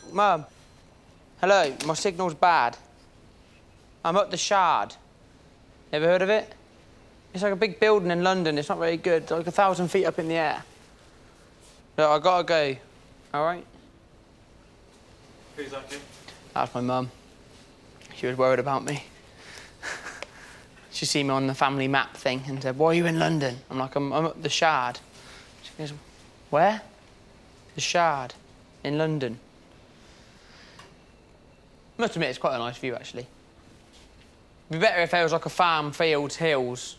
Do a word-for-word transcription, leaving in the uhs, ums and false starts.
Mum. Hello, my signal's bad. I'm up the Shard. Never heard of it? It's like a big building in London. It's not very good. It's like a thousand feet up in the air. Look, I gotta go. All right? Who's that, kid? That's my mum. She was worried about me. She seen me on the family map thing and said, why are you in London? I'm like, I'm, I'm at the Shard. She goes, where? The Shard, in London. Must admit, it's quite a nice view, actually. It'd be better if there was like a farm, fields, hills,